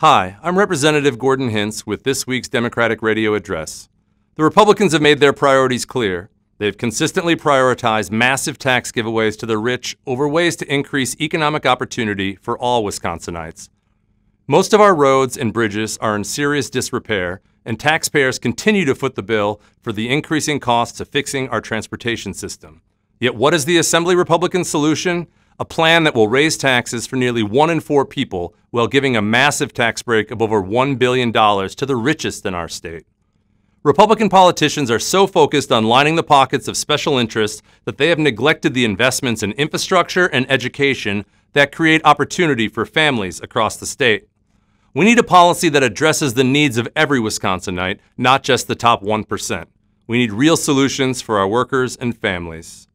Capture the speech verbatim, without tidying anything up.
Hi, I'm Representative Gordon Hintz with this week's Democratic Radio Address. The Republicans have made their priorities clear. They've consistently prioritized massive tax giveaways to the rich over ways to increase economic opportunity for all Wisconsinites. Most of our roads and bridges are in serious disrepair, and taxpayers continue to foot the bill for the increasing costs of fixing our transportation system. Yet what is the Assembly Republican solution? A plan that will raise taxes for nearly one in four people while giving a massive tax break of over one billion dollars to the richest in our state. Republican politicians are so focused on lining the pockets of special interests that they have neglected the investments in infrastructure and education that create opportunity for families across the state. We need a policy that addresses the needs of every Wisconsinite, not just the top one percent. We need real solutions for our workers and families.